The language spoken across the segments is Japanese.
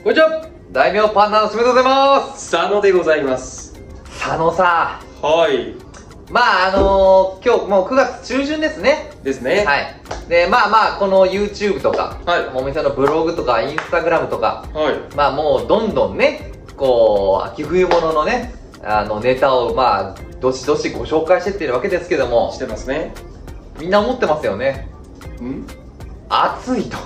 こんにちは。大名パンダのすめでございます。 佐野でございます。 佐野さん。はい。 まあ今日もう9月中旬ですね。 ですね。 はい。で、この YouTube とか、 はい。 お店のブログとか、インスタグラムとか、 はい。 まあもうどんどんね、こう、秋冬物のね、ネタをどしどしご紹介してっているわけですけども。 してますね。 みんな思ってますよね。暑いと。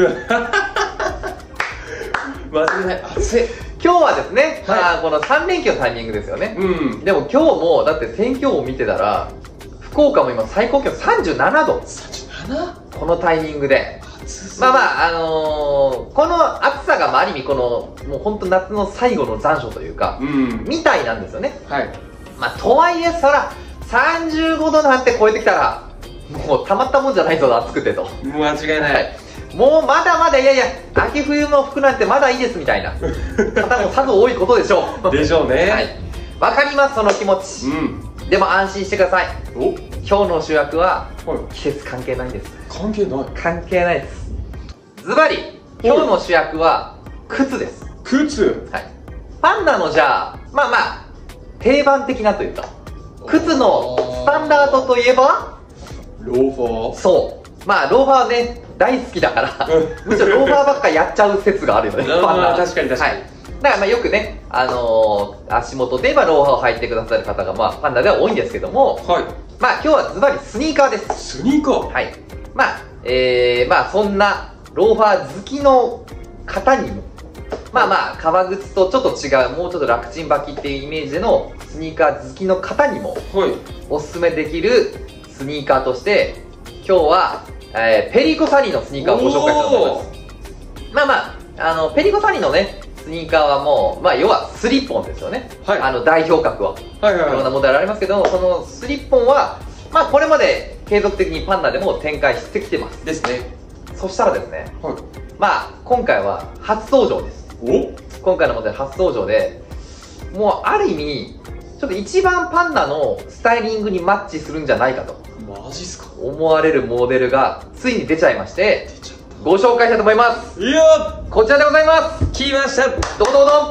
間違いない。暑い。 今日はですね、 はい、 この3連休のタイミングですよね。 うん。 でも今日も、だって天気予報を見てたら、福岡も今最高気温37度。 37？ このタイミングで。この暑さがある意味この、もう本当夏の最後の残暑というか、みたいなんですよね。 はい。 とはいえ、そら、35度なんて超えてきたら、もうたまったもんじゃないぞ、暑くてと。 間違いない。 もうまだまだ、いやいや、秋冬の服なんてまだいいですみたいな方もさぞ多いことでしょう。 でしょうね。 はい。わかります、その気持ち。でも安心してください。今日の主役は、季節関係ないんです。 関係ない？ 関係ないです。ズバリ、今日の主役は、靴です。 靴？ はい。パンダのじゃあ、定番的なというか、靴のスタンダードといえば、 ローファー？ そう。ローファーはね、大好きだから、むしろローファーばっかやっちゃう説があるよね、パンダ。 確かに確かに。 だからよくね、足元で言えばローファーを履いてくださる方が、パンダでは多いんですけども、 はい。 今日はズバリスニーカーです。 スニーカー？ はい。そんなローファー好きの方にも、革靴とちょっと違う、もうちょっと楽ちん履きっていうイメージでのスニーカー好きの方にも、おすすめできるスニーカーとして、今日は、ペリコサニーのスニーカーをご紹介したいと思います。ペリコサニーのね、スニーカーはもう、要はスリッポンですよね。はい。代表格は。いろんなモデルありますけど、そのスリッポンは、これまで継続的にパンダでも展開してきてます。 ですね。 そしたらですね、今回は初登場です。今回のモデル初登場で、もうある意味、ちょっと一番パンダのスタイリングにマッチするんじゃないかと。 マジっすか？ 思われるモデルがついに出ちゃいまして、ご紹介したいと思います。 いやこちらでございます。 来ました。 どうぞ。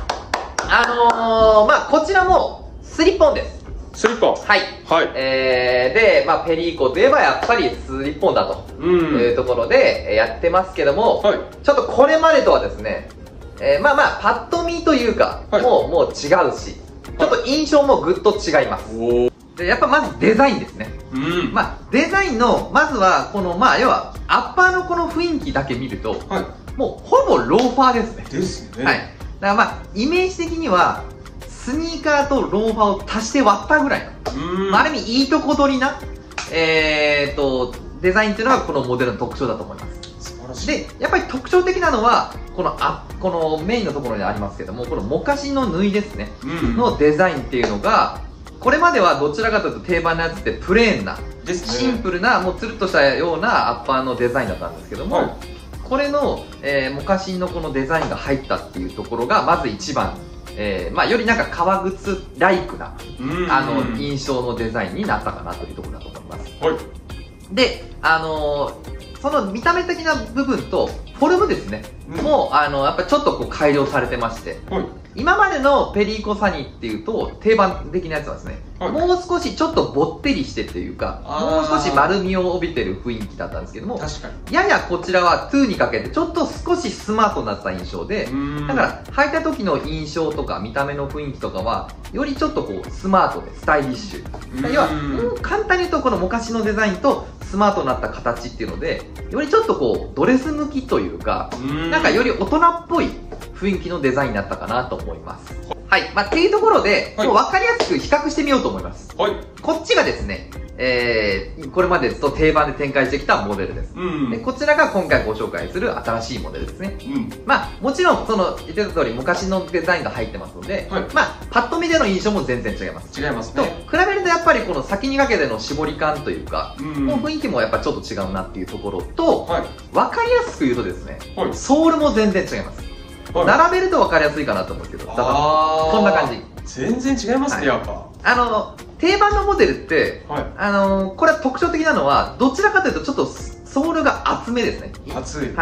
こちらもスリッポンです。 スリッポン。 はい。はい。で、ペリーコといえばやっぱりスリッポンだというところでやってますけども、ちょっとこれまでとはですね、パッと見というか、もう違うし、ちょっと印象もぐっと違います。で、やっぱまずデザインですね。デザインの、まずは、この、要は、アッパーのこの雰囲気だけ見ると、もう、ほぼローファーですね。 ですね。 はい。だからイメージ的には、スニーカーとローファーを足して割ったぐらいの、ある意味、いいとこ取りな、デザインっていうのがこのモデルの特徴だと思います。 素晴らしい。 で、やっぱり特徴的なのは、このメインのところにありますけども、このモカシの縫いですね。のデザインっていうのが、これまではどちらかというと定番のやつってプレーンな、シンプルな、もうつるっとしたようなアッパーのデザインだったんですけども、これの、モカシンのこのデザインが入ったっていうところが、まず一番、より革靴ライクな、印象のデザインになったかなというところだと思います。で、その見た目的な部分と、フォルムですね。もう、やっぱちょっと改良されてまして、今までのペリーコサニーっていうと、定番的なやつはですね、もう少しちょっとぼってりしてっていうか、もう少し丸みを帯びてる雰囲気だったんですけども、ややこちらは2にかけてちょっと少しスマートになった印象で、だから履いた時の印象とか見た目の雰囲気とかは、よりちょっとスマートでスタイリッシュ。要は、簡単に言うとこのモカシのデザインとスマートになった形っていうので、よりちょっとドレス向きというか、より大人っぽい雰囲気のデザインになったかなと思います。はい。っていうところで、もう分かりやすく比較してみようと思います。こっちがですね、これまでですと定番で展開してきたモデルです。でこちらが今回ご紹介する新しいモデルですね。もちろん、言ってた通り昔のデザインが入ってますので、パッと見での印象も全然違います。 違いますね。 比べるとやっぱりこの先にかけての絞り感というか、もう雰囲気もやっぱちょっと違うなっていうところと、分かりやすく言うとですね、ソールも全然違います。並べると分かりやすいかなと思うんですけど、こんな感じ。 全然違いますね、やっぱ。 定番のモデルって、これは特徴的なのは、どちらかというとちょっとソールが厚めですね。 厚い。 はい。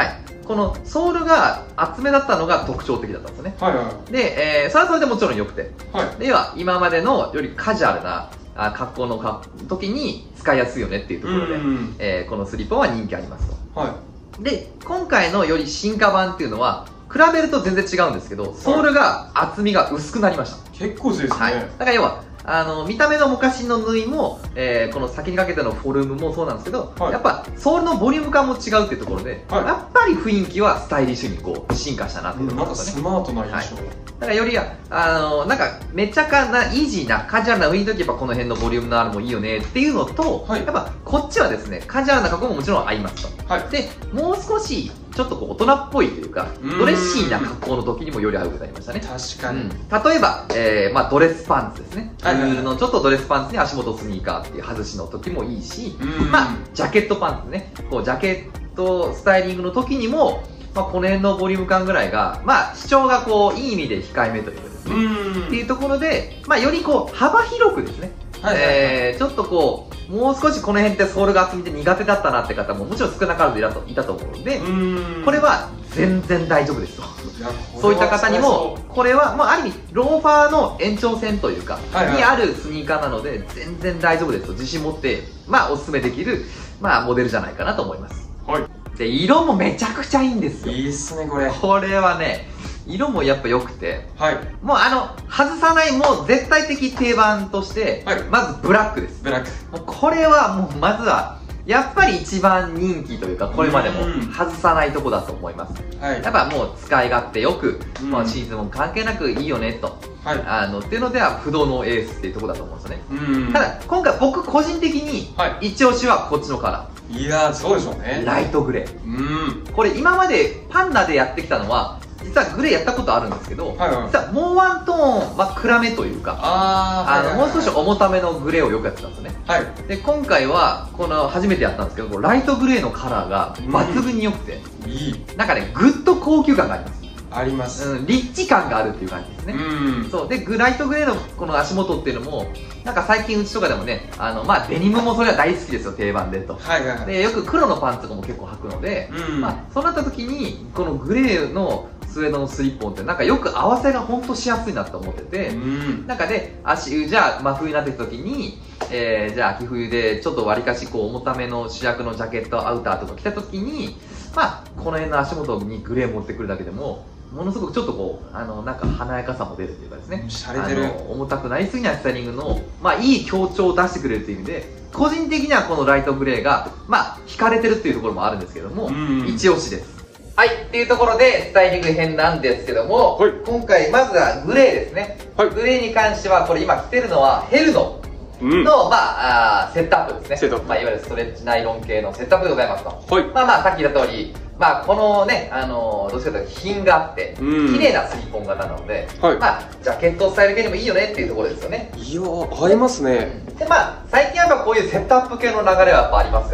このソールが厚めだったのが特徴的だったんですよね。 はいはい。 で、それはそれでもちろん良くて。 はい。 では、今までのよりカジュアルな格好の時に使いやすいよねっていうところで、このスリッポンは人気ありますと。はい。で、今回のより進化版っていうのは、比べると全然違うんですけど、ソールが厚みが薄くなりました。 結構ですね。はい。 だから要は、見た目の昔の縫いも、この先にかけてのフォルムもそうなんですけど、やっぱソールのボリューム感も違うっていうところで、やっぱり雰囲気はスタイリッシュにこう進化したなっていうところですね。 なんかスマートな印象。 だからよりなんかめちゃかなイージーなカジュアルなウィンドウキーやっぱこの辺のボリュームのあるもいいよねっていうのと、やっぱこっちはですねカジュアルな格好ももちろん合いますと。でもう少しちょっとこう大人っぽいというかドレッシーな格好の時にもより合うようになりましたね。 確かに。 例えば、ドレスパンツですね。ウールのちょっとドレスパンツに足元スニーカーっていう外しの時もいいし、ジャケットパンツね。こうジャケットスタイリングの時にも、この辺のボリューム感ぐらいが、主張がこういい意味で控えめというかですね。っていうところで、よりこう幅広くですね。ちょっとこうもう少しこの辺ってソールが厚みで苦手だったなって方ももちろん少なからずいたと思うので、これは全然大丈夫ですと。そういった方にもこれはある意味ローファーの延長線というかにあるスニーカーなので全然大丈夫ですと自信持っておすすめできるモデルじゃないかなと思います。で色もめちゃくちゃいいんですよ。 いいっすねこれ。 これはね色もやっぱ良くて、もう外さないもう絶対的定番として、まずブラックです。 ブラック。 これはもうまずはやっぱり一番人気というかこれまでも外さないとこだと思います。やっぱもう使い勝手よく、シーズンも関係なくいいよねと、っていうのでは不動のエースっていうところだと思うんですよね。ただ今回僕個人的に一押しはこっちのカラー。いやーそうでしょうね。 ライトグレー。これ今までパンダでやってきたのは実はグレーやったことあるんですけど、実はもうワントーン暗めというかもう少し重ためのグレーをよくやってたんですよね。で今回はこの初めてやったんですけどライトグレーのカラーが抜群に良くて、なんかねグッと高級感があります。 あります。 リッチ感があるっていう感じですね。そうでライトグレーのこの足元っていうのもなんか最近うちとかでもねデニムもそれは大好きですよ定番でと。でよく黒のパンツとかも結構履くので、そうなった時にこのグレーのスウェードのスリッポンってなんかよく合わせが本当しやすいなって思ってて、なんかでじゃあ真冬になってきた時に、じゃあ秋冬でちょっとわりかしこう重ための主役のジャケットアウターとか着た時にこの辺の足元にグレー持ってくるだけでもものすごくちょっとこうなんか華やかさも出るっていうかですね、重たくなりすぎないスタイリングのいい強調を出してくれるっていう意味で個人的にはこのライトグレーが惹かれてるっていうところもあるんですけども、一押しです。はい、っていうところでスタイリング編なんですけども、今回まずはグレーですね。グレーに関してはこれ今着てるのはヘルノの、セットアップですね。いわゆるストレッチナイロン系のセットアップでございますと。さっき言った通りこのね、どっちかというと品があって綺麗なスリッポン型なので、ジャケットスタイル系にもいいよねっていうところですよね。 いやー合いますね。 で最近やっぱこういうセットアップ系の流れはやっぱありますから、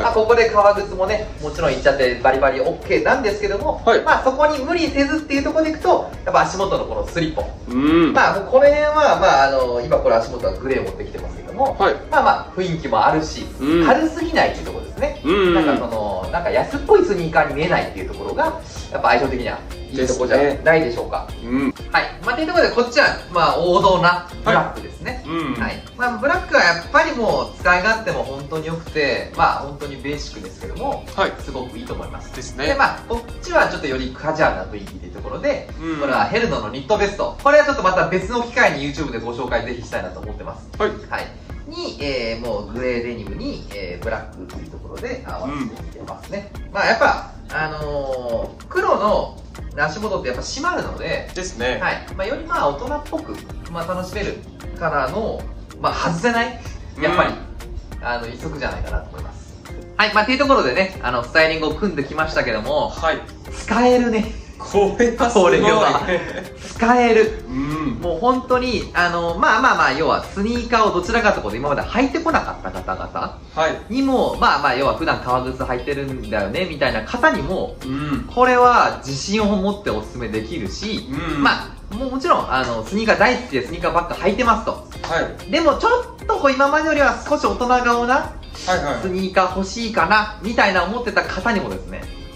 ここで革靴もねもちろんいっちゃってバリバリ OK なんですけども、そこに無理せずっていうところでいくとやっぱ足元のこのスリッポン、もうこの辺は今これ足元はグレー持ってきてますけども、雰囲気もあるし、軽すぎないっていうところですね。なんか安っぽいスニーカーに見えないっていうところがやっぱ相性的にはいいところじゃないでしょうか。っていうところでこっちは王道なブラックですね。ブラックはやっぱりもう使い勝手も本当に良くて本当にベーシックですけども、すごくいいと思います。でこっちはちょっとよりカジュアルな雰囲気というところで、これはヘルノのニットベスト、これはちょっとまた別の機会に YouTube でご紹介ぜひしたいなと思ってます。に、もうグレーデニムに、ブラックというところで合わせてきてますね。やっぱ黒の足元ってやっぱ締まるのでですね、より大人っぽく楽しめるカラーの外せないやっぱり一足じゃないかなと思います。っていうところでねスタイリングを組んできましたけども、使えるね。これは使える。もう本当に要はスニーカーをどちらかというと今まで履いてこなかった方々にも要は普段革靴履いてるんだよねみたいな方にもこれは自信を持っておすすめできるし、もちろんスニーカー大好きでスニーカーばっか履いてますと、でもちょっと今までよりは少し大人顔なスニーカー欲しいかなみたいな思ってた方にもですね、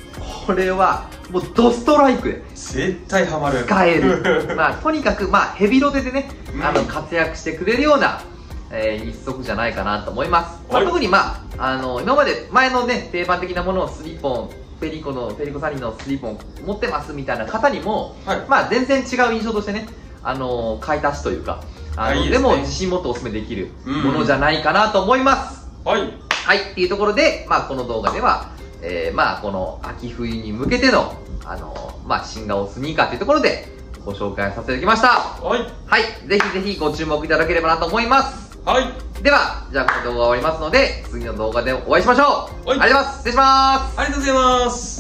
これはもうドストライクで絶対ハマる。 使えるまあとにかくまあヘビロテでね、活躍してくれるような、一足じゃないかなと思います。まあ、特にまあ今まで前のね定番的なものをスリッポンペリコサリンのスリッポン持ってますみたいな方にも、まあ全然違う印象としてね買い足しというかでも自信持っておすすめできるものじゃないかなと思います。はいっていうところで、まあこの動画ではまあこの秋冬に向けてのまあ新顔スニーカーというところでご紹介させていただきました。ぜひぜひご注目いただければなと思います。ではじゃあこの動画終わりますので次の動画でお会いしましょう。ありがとうございます。失礼します。 ありがとうございます。